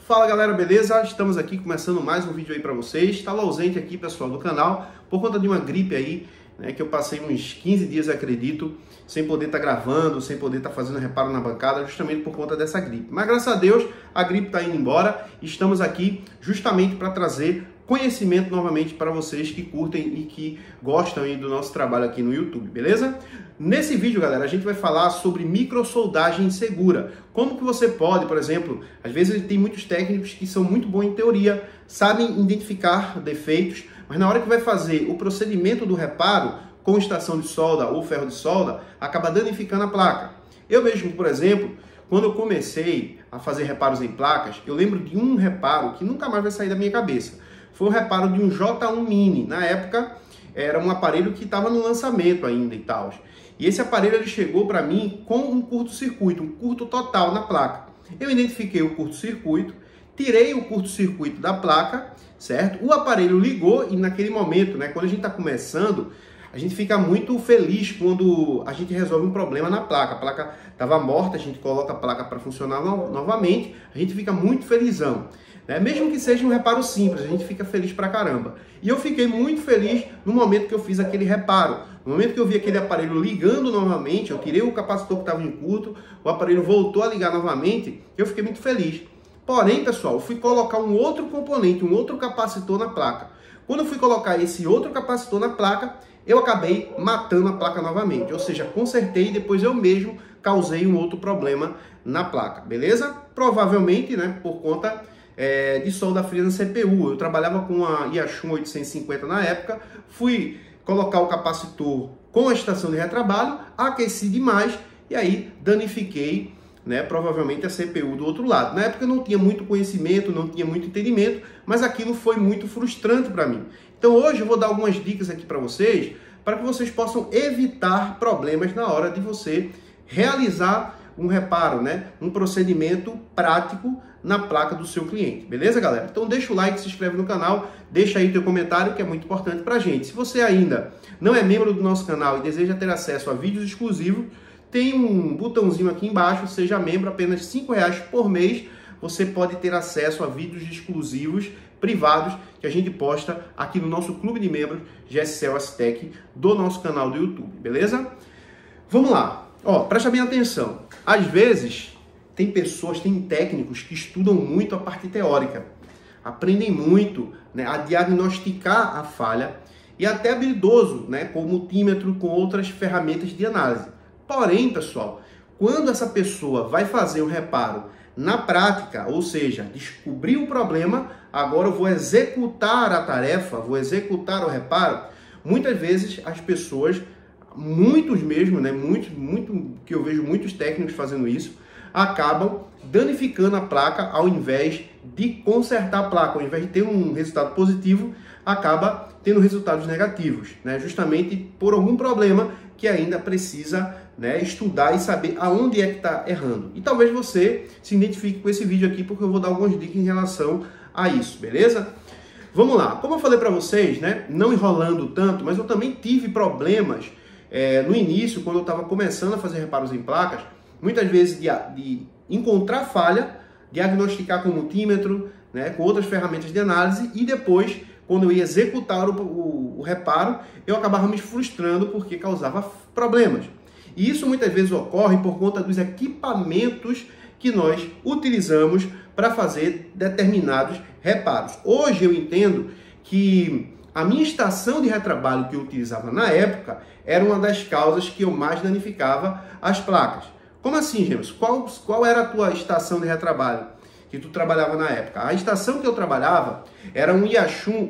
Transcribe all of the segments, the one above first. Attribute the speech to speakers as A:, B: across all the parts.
A: Fala galera, beleza? Estamos aqui começando mais um vídeo aí para vocês. Estava ausente aqui, pessoal, do canal por conta de uma gripe aí, né, que eu passei uns 15 dias, acredito, sem poder estar gravando, sem poder estar fazendo reparo na bancada, justamente por conta dessa gripe. Mas graças a Deus, a gripe está indo embora e estamos aqui justamente para trazer conhecimento novamente para vocês que curtem e que gostam aí do nosso trabalho aqui no YouTube, beleza? Nesse vídeo, galera, a gente vai falar sobre microsoldagem segura. Como que você pode, por exemplo, às vezes tem muitos técnicos que são muito bons em teoria, sabem identificar defeitos, mas na hora que vai fazer o procedimento do reparo com estação de solda ou ferro de solda, acaba danificando a placa. Eu mesmo, por exemplo, quando eu comecei a fazer reparos em placas, eu lembro de um reparo que nunca mais vai sair da minha cabeça. Foi o reparo de um J1 Mini. Na época, era um aparelho que estava no lançamento ainda e tal. E esse aparelho ele chegou para mim com um curto-circuito, um curto total na placa. Eu identifiquei o curto-circuito, tirei o curto-circuito da placa, certo? O aparelho ligou e naquele momento, né, quando a gente está começando, a gente fica muito feliz quando a gente resolve um problema na placa. A placa estava morta, a gente coloca a placa para funcionar novamente, a gente fica muito felizão. Né? Mesmo que seja um reparo simples, a gente fica feliz pra caramba. E eu fiquei muito feliz no momento que eu fiz aquele reparo. No momento que eu vi aquele aparelho ligando novamente, eu tirei o capacitor que estava em curto, o aparelho voltou a ligar novamente, eu fiquei muito feliz. Porém, pessoal, eu fui colocar um outro componente, um outro capacitor na placa. Quando eu fui colocar esse outro capacitor na placa, eu acabei matando a placa novamente. Ou seja, consertei e depois eu mesmo causei um outro problema na placa, beleza? Provavelmente, né, por conta de solda fria na CPU. Eu trabalhava com a Yashun 850 na época, fui colocar o capacitor com a estação de retrabalho, aqueci demais e aí danifiquei, né, provavelmente a CPU do outro lado. Na época eu não tinha muito conhecimento, não tinha muito entendimento, mas aquilo foi muito frustrante para mim. Então hoje eu vou dar algumas dicas aqui para vocês, para que vocês possam evitar problemas na hora de você realizar um reparo, né, um procedimento prático na placa do seu cliente, beleza, galera? Então deixa o like, se inscreve no canal, deixa aí teu comentário que é muito importante pra gente. Se você ainda não é membro do nosso canal e deseja ter acesso a vídeos exclusivos, tem um botãozinho aqui embaixo, seja membro, apenas R$5 por mês, você pode ter acesso a vídeos exclusivos, privados, que a gente posta aqui no nosso clube de membros GSC Tech do nosso canal do YouTube, beleza? Vamos lá, ó, presta bem atenção. Às vezes tem pessoas, tem técnicos que estudam muito a parte teórica, aprendem muito, né, a diagnosticar a falha e até habilidoso, né, com o multímetro, com outras ferramentas de análise. Porém, pessoal, quando essa pessoa vai fazer o reparo na prática, ou seja, descobrir o problema, agora eu vou executar a tarefa, vou executar o reparo, muitas vezes as pessoas, muitos mesmo, né, muito que eu vejo muitos técnicos fazendo isso, acabam danificando a placa ao invés de consertar a placa. Ao invés de ter um resultado positivo, acaba tendo resultados negativos, né? Justamente por algum problema que ainda precisa, né, estudar e saber aonde é que está errando. E talvez você se identifique com esse vídeo aqui, porque eu vou dar algumas dicas em relação a isso, beleza? Vamos lá. Como eu falei para vocês, né, não enrolando tanto, mas eu também tive problemas no início, quando eu estava começando a fazer reparos em placas, muitas vezes de encontrar falha, diagnosticar com multímetro, né, com outras ferramentas de análise e depois, quando eu ia executar o reparo, eu acabava me frustrando porque causava problemas. E isso muitas vezes ocorre por conta dos equipamentos que nós utilizamos para fazer determinados reparos. Hoje eu entendo que a minha estação de retrabalho que eu utilizava na época era uma das causas que eu mais danificava as placas. Como assim, James? Qual era a tua estação de retrabalho que tu trabalhava na época? A estação que eu trabalhava era um Yashun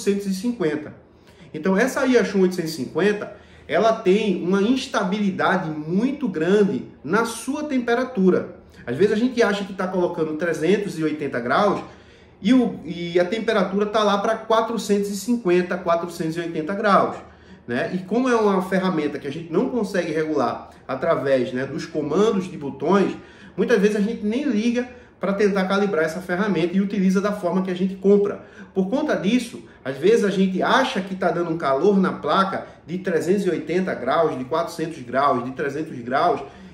A: 850. Então, essa Yashun 850, ela tem uma instabilidade muito grande na sua temperatura. Às vezes a gente acha que está colocando 380 graus e a temperatura está lá para 450, 480 graus. Né? E como é uma ferramenta que a gente não consegue regular através, né, dos comandos de botões, muitas vezes a gente nem liga para tentar calibrar essa ferramenta e utiliza da forma que a gente compra. Por conta disso, às vezes a gente acha que está dando um calor na placa de 380 graus, de 400 graus, de 300 graus,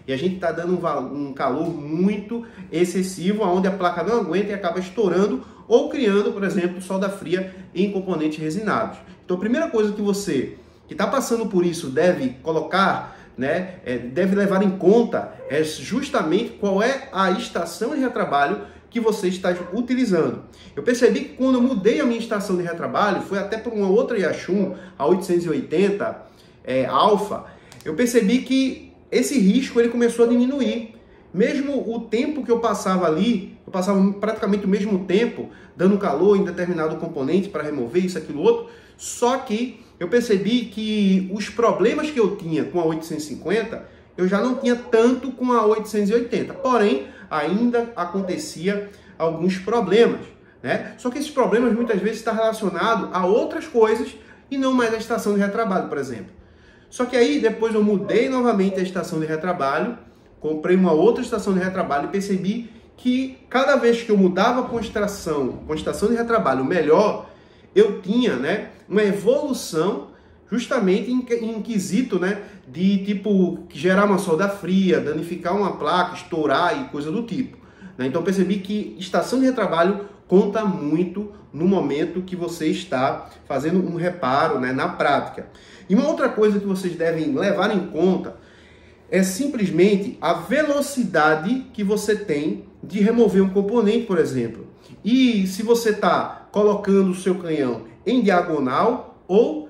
A: e a gente está dando um calor muito excessivo, onde a placa não aguenta e acaba estourando ou criando, por exemplo, solda fria em componentes resinados. Então a primeira coisa que você que está passando por isso deve colocar, né, deve levar em conta é justamente qual é a estação de retrabalho que você está utilizando. Eu percebi que quando eu mudei a minha estação de retrabalho, foi até por uma outra Yachun, a 880 Alpha, eu percebi que esse risco ele começou a diminuir. Mesmo o tempo que eu passava ali, eu passava praticamente o mesmo tempo dando calor em determinado componente para remover isso, aquilo, outro, só que eu percebi que os problemas que eu tinha com a 850, eu já não tinha tanto com a 880, porém, ainda acontecia alguns problemas, né? Só que esses problemas muitas vezes estão relacionados a outras coisas e não mais a estação de retrabalho, por exemplo. Só que aí depois eu mudei novamente a estação de retrabalho, comprei uma outra estação de retrabalho e percebi que cada vez que eu mudava com a estação de retrabalho melhor, eu tinha, né, uma evolução justamente em quesito, né, de tipo gerar uma solda fria, danificar uma placa, estourar e coisa do tipo, né? Então percebi que estação de retrabalho conta muito no momento que você está fazendo um reparo, né, na prática. E uma outra coisa que vocês devem levar em conta é simplesmente a velocidade que você tem de remover um componente, por exemplo. E se você está colocando o seu canhão em diagonal ou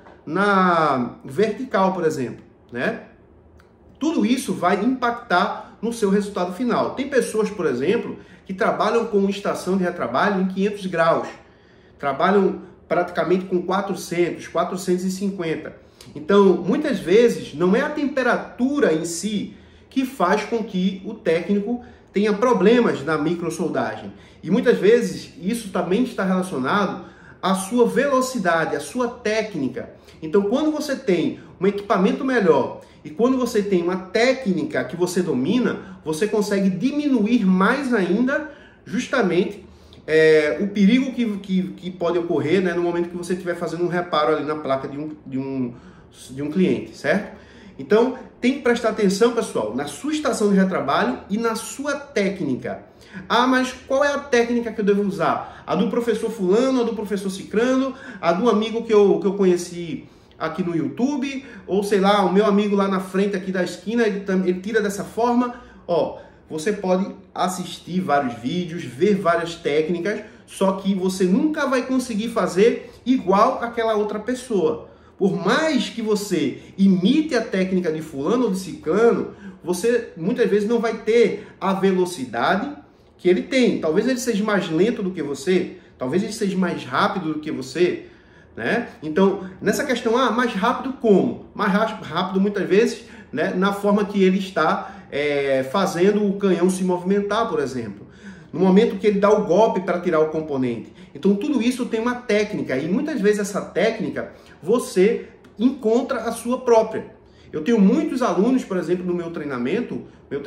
A: na vertical, por exemplo, né? Tudo isso vai impactar no seu resultado final. Tem pessoas, por exemplo, que trabalham com estação de retrabalho em 500 graus. Trabalham praticamente com 400, 450. Então, muitas vezes, não é a temperatura em si que faz com que o técnico tenha problemas na microsoldagem. E muitas vezes, isso também está relacionado à sua velocidade, à sua técnica. Então, quando você tem um equipamento melhor e quando você tem uma técnica que você domina, você consegue diminuir mais ainda justamente o perigo que pode ocorrer, né, no momento que você estiver fazendo um reparo ali na placa de um cliente, certo? Então, tem que prestar atenção, pessoal, na sua estação de retrabalho e na sua técnica. Ah, mas qual é a técnica que eu devo usar? A do professor fulano, a do professor cicrano, a do amigo que eu conheci aqui no YouTube, ou sei lá, o meu amigo lá na frente aqui da esquina, ele tira dessa forma. Ó, você pode assistir vários vídeos, ver várias técnicas, só que você nunca vai conseguir fazer igual aquela outra pessoa. Por mais que você imite a técnica de fulano ou de ciclano, você muitas vezes não vai ter a velocidade que ele tem. Talvez ele seja mais lento do que você, talvez ele seja mais rápido do que você, né? Então, nessa questão, mais rápido como? Mais rápido muitas vezes, né, na forma que ele está fazendo o canhão se movimentar, por exemplo. No momento que ele dá o golpe para tirar o componente. Então, tudo isso tem uma técnica e muitas vezes essa técnica você encontra a sua própria. Eu tenho muitos alunos, por exemplo, no meu treinamento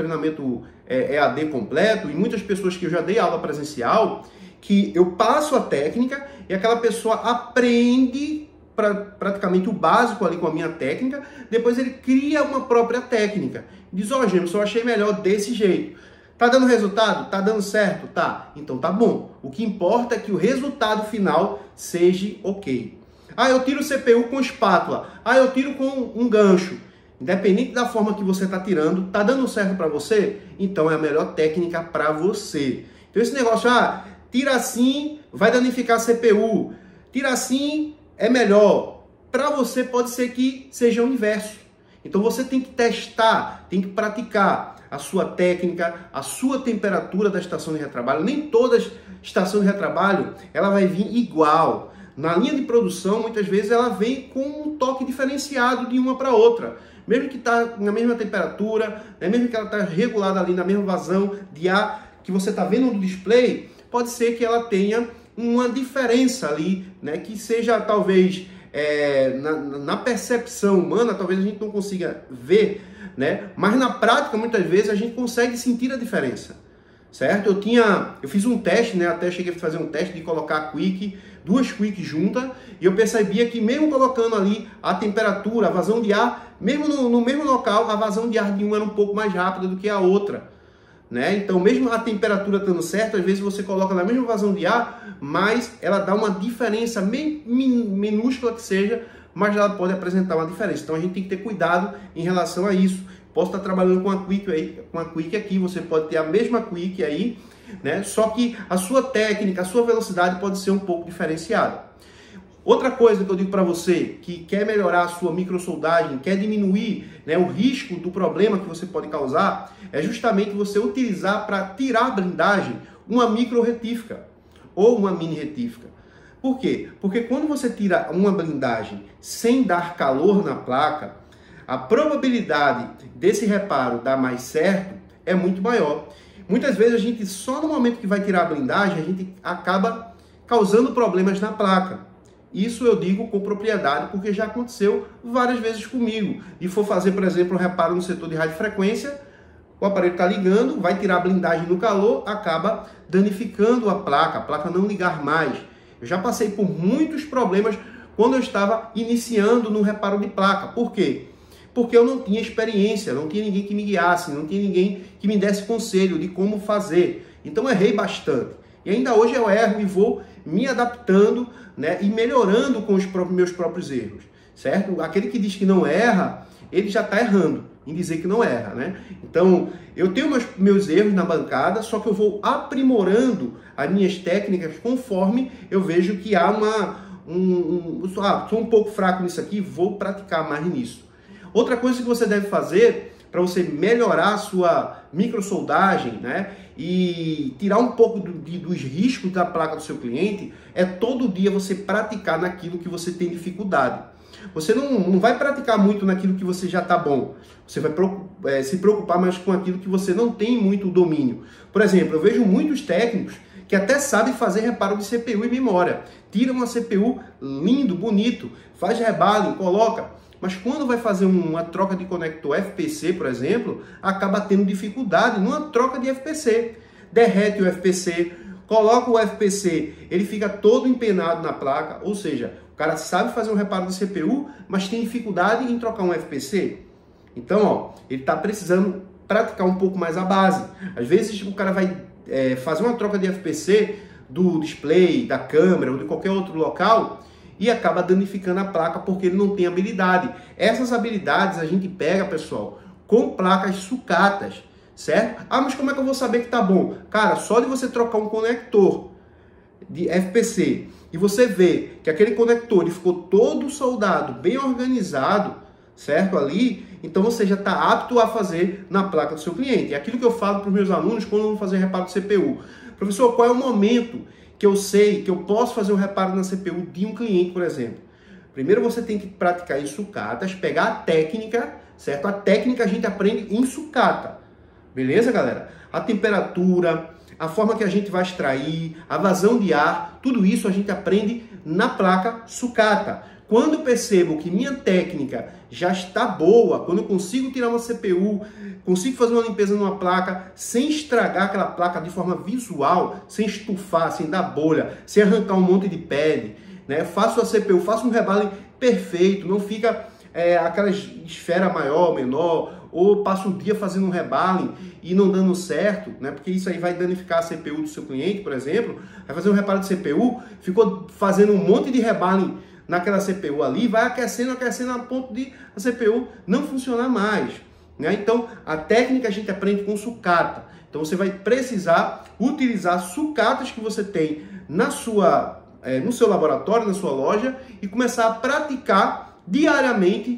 A: EAD completo, e muitas pessoas que eu já dei aula presencial, que eu passo a técnica e aquela pessoa aprende praticamente o básico ali com a minha técnica, depois ele cria uma própria técnica. Diz, Jameson, eu achei melhor desse jeito. Tá dando resultado? Tá dando certo? Tá. Então tá bom. O que importa é que o resultado final seja ok. Eu tiro o CPU com espátula. Eu tiro com um gancho. Independente da forma que você está tirando, tá dando certo para você? Então é a melhor técnica para você. Então esse negócio, tira assim, vai danificar a CPU. Tira assim, é melhor. Para você pode ser que seja o inverso. Então você tem que testar, tem que praticar a sua técnica, a sua temperatura da estação de retrabalho. Nem toda estação de retrabalho ela vai vir igual. Na linha de produção, muitas vezes ela vem com um toque diferenciado de uma para outra. Mesmo que está na mesma temperatura, né, mesmo que ela está regulada ali na mesma vazão de ar que você está vendo no display, pode ser que ela tenha uma diferença ali, né, que seja talvez na percepção humana, talvez a gente não consiga ver, né, mas na prática muitas vezes a gente consegue sentir a diferença, certo? Eu fiz um teste, né, até cheguei a fazer um teste de colocar a Quick duas quick juntas, e eu percebia que mesmo colocando ali a temperatura, a vazão de ar, mesmo no mesmo local, a vazão de ar de uma era um pouco mais rápida do que a outra. Né? Então, mesmo a temperatura estando certa, às vezes você coloca na mesma vazão de ar, mas ela dá uma diferença, minúscula que seja, mas ela pode apresentar uma diferença. Então, a gente tem que ter cuidado em relação a isso. Posso estar trabalhando com a quick aqui, você pode ter a mesma quick aí, né? Só que a sua técnica, a sua velocidade pode ser um pouco diferenciada. Outra coisa que eu digo para você que quer melhorar a sua microsoldagem, quer diminuir, né, o risco do problema que você pode causar, é justamente você utilizar para tirar a blindagem uma micro retífica ou uma mini retífica. Por quê? Porque quando você tira uma blindagem sem dar calor na placa, a probabilidade desse reparo dar mais certo é muito maior. Muitas vezes a gente, só no momento que vai tirar a blindagem, a gente acaba causando problemas na placa. Isso eu digo com propriedade, porque já aconteceu várias vezes comigo. E for fazer, por exemplo, um reparo no setor de radiofrequência, o aparelho está ligando, vai tirar a blindagem no calor, acaba danificando a placa não ligar mais. Eu já passei por muitos problemas quando eu estava iniciando no reparo de placa. Por quê? Porque eu não tinha experiência, não tinha ninguém que me guiasse, não tinha ninguém que me desse conselho de como fazer. Então eu errei bastante. E ainda hoje eu erro e vou me adaptando, né, e melhorando com os meus próprios erros, certo? Aquele que diz que não erra, ele já está errando em dizer que não erra, né? Então, eu tenho meus erros na bancada, só que eu vou aprimorando as minhas técnicas conforme eu vejo que há sou um pouco fraco nisso aqui, vou praticar mais nisso. Outra coisa que você deve fazer para você melhorar a sua microsoldagem, né, e tirar um pouco dos riscos da placa do seu cliente, é todo dia você praticar naquilo que você tem dificuldade. Você não vai praticar muito naquilo que você já está bom. Você vai se preocupar mais com aquilo que você não tem muito domínio. Por exemplo, eu vejo muitos técnicos que até sabem fazer reparo de CPU e memória. Tira uma CPU lindo, bonito, faz rebalo, coloca. Mas quando vai fazer uma troca de conector FPC, por exemplo, acaba tendo dificuldade numa troca de FPC. Derrete o FPC, coloca o FPC, ele fica todo empenado na placa, ou seja, o cara sabe fazer um reparo de CPU, mas tem dificuldade em trocar um FPC. Então, ó, ele está precisando praticar um pouco mais a base. Às vezes o cara vai fazer uma troca de FPC do display, da câmera ou de qualquer outro local, e acaba danificando a placa porque ele não tem habilidade. Essas habilidades a gente pega, pessoal, com placas sucatas, certo? Ah, mas como é que eu vou saber que tá bom? Cara, só de você trocar um conector de FPC e você ver que aquele conector ele ficou todo soldado, bem organizado, certo? Ali, então você já está apto a fazer na placa do seu cliente. É aquilo que eu falo para os meus alunos quando vão fazer reparo de CPU. Professor, qual é o momento que eu sei que eu posso fazer um reparo na CPU de um cliente, por exemplo? Primeiro você tem que praticar em sucatas, pegar a técnica, certo? A técnica a gente aprende em sucata, beleza, galera? A temperatura, a forma que a gente vai extrair, a vazão de ar, tudo isso a gente aprende na placa sucata. Quando eu percebo que minha técnica já está boa, quando eu consigo tirar uma CPU, consigo fazer uma limpeza numa placa sem estragar aquela placa de forma visual, sem estufar, sem dar bolha, sem arrancar um monte de pad, né? Faço a CPU, faço um rebalo perfeito, não fica aquela esfera maior, menor, ou passo o dia fazendo um rebalo e não dando certo, né? Porque isso aí vai danificar a CPU do seu cliente, por exemplo. Vai fazer um reparo de CPU, ficou fazendo um monte de rebalo naquela CPU ali, vai aquecendo a ponto de a CPU não funcionar mais, né? Então, a técnica a gente aprende com sucata. Então, você vai precisar utilizar sucatas que você tem no seu laboratório, na sua loja, e começar a praticar diariamente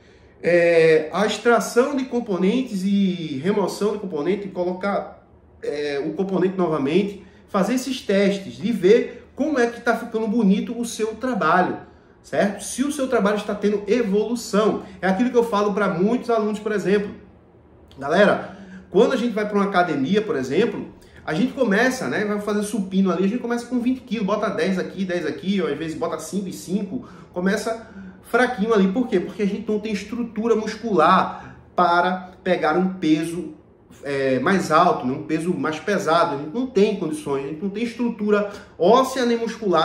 A: a extração de componentes e remoção de componente, colocar o componente novamente, fazer esses testes e ver como é que está ficando bonito o seu trabalho, certo? Se o seu trabalho está tendo evolução. É aquilo que eu falo para muitos alunos, por exemplo. Galera, quando a gente vai para uma academia, por exemplo, a gente começa, né? Vai fazer supino ali, a gente começa com 20 quilos, bota 10 aqui, ou às vezes bota 5 e 5, começa fraquinho ali. Por quê? Porque a gente não tem estrutura muscular para pegar um peso mais alto, né? Um peso mais pesado. A gente não tem condições, a gente não tem estrutura óssea nem muscular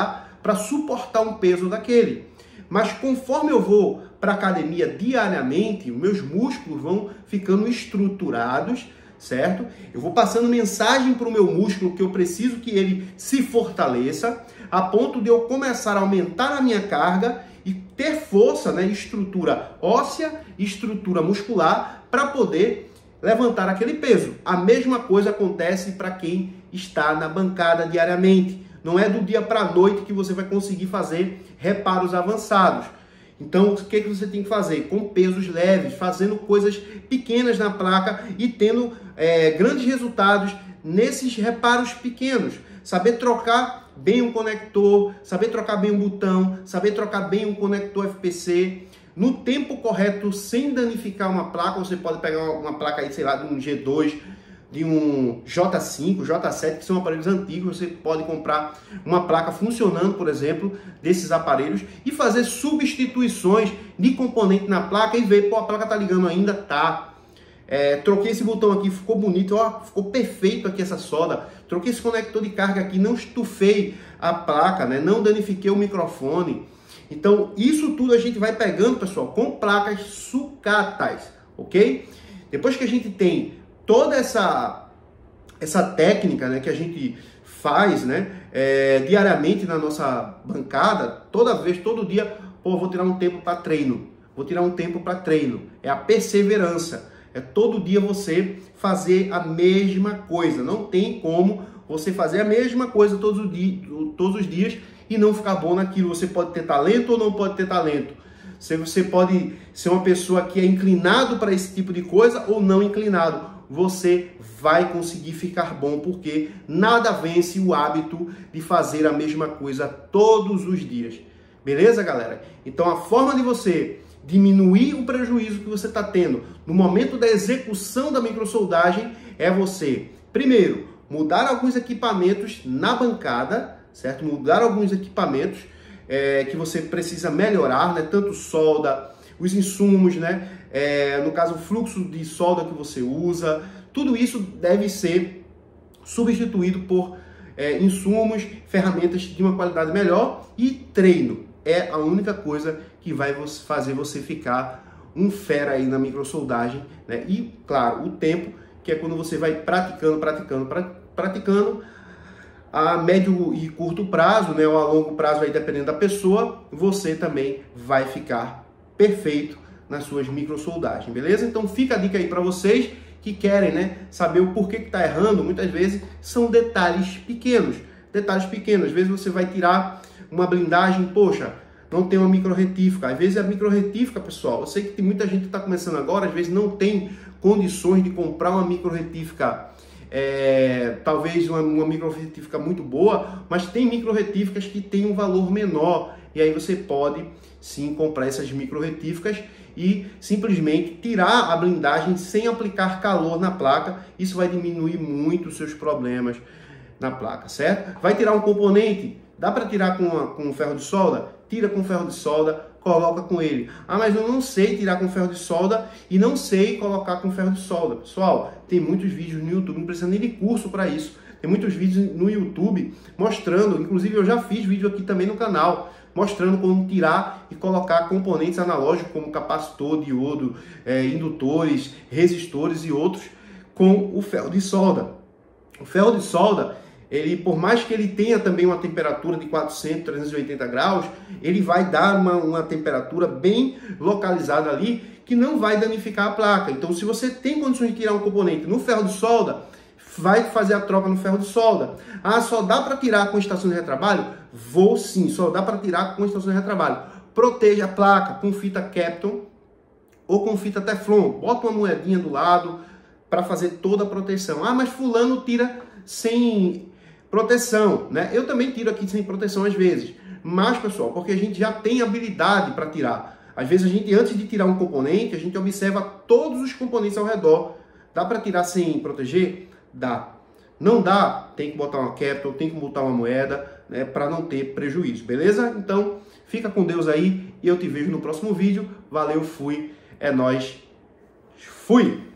A: para suportar um peso daquele. Mas conforme eu vou para a academia diariamente, os meus músculos vão ficando estruturados, certo? Eu vou passando mensagem para o meu músculo que eu preciso que ele se fortaleça, a ponto de eu começar a aumentar a minha carga e ter força, né, estrutura óssea, estrutura muscular, para poder levantar aquele peso. A mesma coisa acontece para quem está na bancada diariamente. Não é do dia para a noite que você vai conseguir fazer reparos avançados. Então, o que você tem que fazer? Com pesos leves, fazendo coisas pequenas na placa e tendo grandes resultados nesses reparos pequenos. Saber trocar bem um conector, saber trocar bem um botão, saber trocar bem um conector FPC, no tempo correto, sem danificar uma placa. Você pode pegar uma placa aí, sei lá, de um G2, de um J5, J7, que são aparelhos antigos. Você pode comprar uma placa funcionando, por exemplo, desses aparelhos e fazer substituições de componente na placa e ver, pô, a placa tá ligando ainda? Tá. Troquei esse botão aqui, ficou bonito, ó, ficou perfeito aqui essa solda. Troquei esse conector de carga aqui, não estufei a placa, né? Não danifiquei o microfone. Então, isso tudo a gente vai pegando, pessoal, com placas sucatas, ok? Depois que a gente tem toda essa técnica, né, que a gente faz, né, diariamente na nossa bancada, todo dia, pô, vou tirar um tempo para treino, é a perseverança, é todo dia você fazer a mesma coisa. Não tem como você fazer a mesma coisa todos os dias e não ficar bom naquilo. Você pode ter talento ou não pode ter talento. Você pode ser uma pessoa que é inclinado para esse tipo de coisa ou não inclinado. Você vai conseguir ficar bom, porque nada vence o hábito de fazer a mesma coisa todos os dias. Beleza, galera? Então, a forma de você diminuir o prejuízo que você está tendo no momento da execução da microsoldagem é você, primeiro, mudar alguns equipamentos na bancada, certo? Mudar alguns equipamentos que você precisa melhorar, né? Tanto solda, os insumos, né? No caso, o fluxo de solda que você usa, tudo isso deve ser substituído por insumos, ferramentas de uma qualidade melhor, e treino é a única coisa que vai fazer você ficar um fera aí na microsoldagem, né? E, claro, o tempo, que é quando você vai praticando a médio e curto prazo, né, ou a longo prazo, aí dependendo da pessoa, você também vai ficar perfeito nas suas microsoldagens, beleza? Então fica a dica aí para vocês que querem, né, saber o porquê que está errando. Muitas vezes são detalhes pequenos, às vezes você vai tirar uma blindagem, poxa, não tem uma micro retífica. Às vezes a micro retífica, pessoal, eu sei que tem muita gente que está começando agora, às vezes não tem condições de comprar uma micro retífica, talvez uma micro retífica muito boa, mas tem micro retíficas que tem um valor menor, e aí você pode sim comprar essas micro retíficas e simplesmente tirar a blindagem sem aplicar calor na placa. Isso vai diminuir muito os seus problemas na placa, certo? Vai tirar um componente, dá para tirar com ferro de solda? Tira com ferro de solda, coloca com ele. Ah, mas eu não sei tirar com ferro de solda e não sei colocar com ferro de solda. Pessoal, tem muitos vídeos no YouTube, não precisa nem de curso para isso. Tem muitos vídeos no YouTube mostrando, inclusive eu já fiz vídeo aqui também no canal, mostrando como tirar e colocar componentes analógicos como capacitor, diodo, indutores, resistores e outros com o ferro de solda. O ferro de solda, ele, por mais que ele tenha também uma temperatura de 400, 380 graus, ele vai dar uma temperatura bem localizada ali, que não vai danificar a placa. Então, se você tem condições de tirar um componente no ferro de solda, vai fazer a troca no ferro de solda. Ah, só dá para tirar com estação de retrabalho? Vou sim, só dá para tirar com estação de retrabalho. Proteja a placa com fita Kapton ou com fita Teflon. Bota uma moedinha do lado para fazer toda a proteção. Ah, mas fulano tira sem proteção, né? Eu também tiro aqui sem proteção às vezes. Mas, pessoal, porque a gente já tem habilidade para tirar. Às vezes a gente, antes de tirar um componente, a gente observa todos os componentes ao redor. Dá para tirar sem proteger? Dá. Não dá? Tem que botar uma Kapton, tem que botar uma moeda, né, para não ter prejuízo, beleza? Então, fica com Deus aí e eu te vejo no próximo vídeo. Valeu, fui, é nóis, fui!